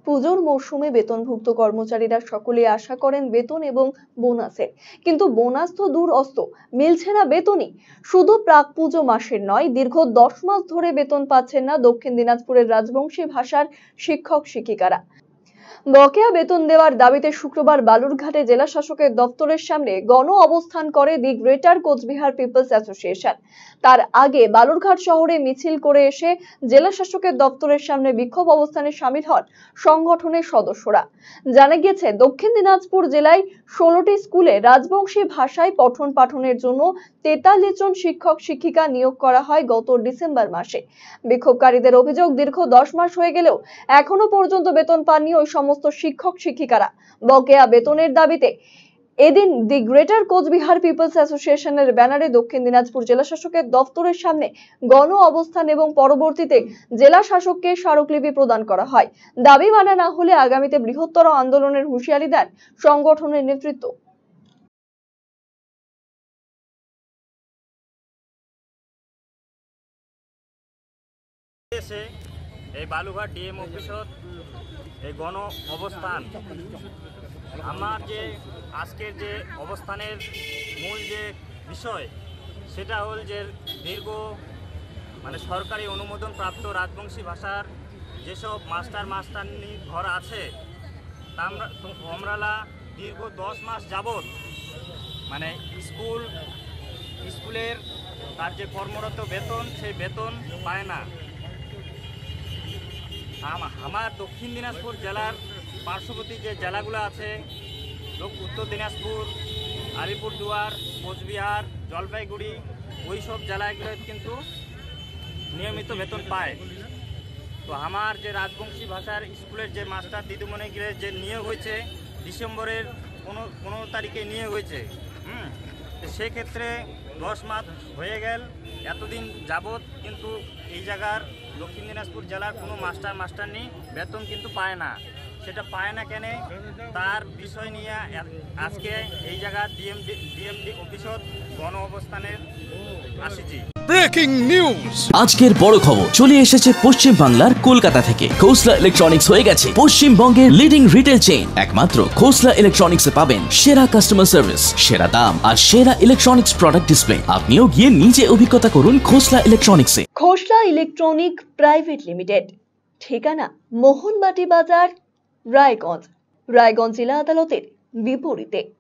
পুজোর মরশুমে বেতনভুক্ত কর্মচারীরা সকলে আশা করেন বেতন এবং বোনাসের, কিন্তু বোনাস তো দূর অস্ত, মিলছে না বেতনই। শুধু প্রাক পুজো মাসের নয়, দীর্ঘ 10 মাস ধরে বেতন পাচ্ছেন না দক্ষিণ দিনাজপুরের রাজবংশী ভাষার শিক্ষক শিক্ষিকারা। বকেয়া বেতন দেওয়ার দাবিতে শুক্রবার বালুরঘাটে জেলা শাসকের দপ্তরের সামনে গণ অবস্থান করে the greater Coochbehar peoples association. তার আগে বালুরঘাট শহরে মিছিল করে এসে জেলা শাসকের দপ্তরের সামনে বিক্ষোভ অবস্থানে শামিল হন সংগঠনের সদস্যরা। জানা গিয়েছে, দক্ষিণ দিনাজপুর জেলায় 16টি স্কুলে রাজবংশী ভাষায় পঠন পাঠনের জন্য 43 জন শিক্ষক শিক্ষিকা নিয়োগ করা হয় গত ডিসেম্বর মাসে। বিক্ষোভকারীদের অভিযোগ, দীর্ঘ 10 মাস হয়ে গেলেও এখনো পর্যন্ত বেতন পাননি ওই সমস্ত শিক্ষক শিক্ষিকারা। বকেয়া বেতনের দাবিতে এদিন দি গ্রেটার কোচবিহার পিপলস অ্যাসোসিয়েশনের ব্যানারে দক্ষিণ দিনাজপুর জেলা শাসকের দপ্তরের সামনে গণ অবস্থান এবং পরবর্তীতে জেলা শাসককে স্মারকলিপি প্রদান করা হয়। দাবি মানা না হলে আগামীতে বৃহত্তর আন্দোলনের হুঁশিয়ারি দেন সংগঠনের নেতৃত্ব। এই বালুঘাট ডিএম অফিসত এই গণ অবস্থান, আমার যে আজকের যে অবস্থানের মূল যে বিষয় সেটা হল যে দীর্ঘ সরকারি অনুমোদন প্রাপ্ত রাজবংশী ভাষার যেসব মাস্টারনি ঘর আছে আমরা দীর্ঘ 10 মাস যাবৎ স্কুলের তার যে কর্মরত বেতন সেই বেতন পায় না। আমার দক্ষিণ দিনাজপুর জেলার পার্শ্ববর্তী যে জেলাগুলো আছে, উত্তর দিনাজপুর, আলিপুরদুয়ার, কোচবিহার, জলপাইগুড়ি, ওই সব জেলাগুলো কিন্তু নিয়মিত বেতন পায়। তো আমার যে রাজবংশী ভাষার স্কুলের যে মাস্টার দিদিমণিদের যে নিয়োগ হয়েছে ডিসেম্বরের 15 তারিখে নিয়োগ হয়েছে, সেক্ষেত্রে 10 মাস হয়ে গেল এতদিন যাবৎ কিন্তু এই জায়গার দক্ষিণ দিনাজপুর জেলার কোনো মাস্টারনি বেতন কিন্তু পায় না। সেটা পায় না কেন, তার বিষয় নিয়ে আজকে এই জায়গার ডিএমডি অফিসত গণ অবস্থানের আসিছি। ব্রেকিং নিউজ, আজকের বড় খবর চলে এসেছে পশ্চিম বাংলার কলকাতা থেকে। খোসলা ইলেকট্রনিক্স হয়ে গেছে পশ্চিমবঙ্গের লিডিং রিটেল চেইন। একমাত্র খোসলা ইলেকট্রনিক্সে পাবেন সেরা কাস্টমার সার্ভিস, সেরা দাম আর সেরা ইলেকট্রনিক্স প্রোডাক্ট ডিসপ্লে। আপনিও গিয়ে নিজে অভিজ্ঞতা করুন খোসলা ইলেকট্রনিক্সে। খোসলা ইলেকট্রনিক প্রাইভেট লিমিটেড, ঠিকানা মোহনবাটি বাজার, রায়গঞ্জ জেলা আদালতের বিপরীতে।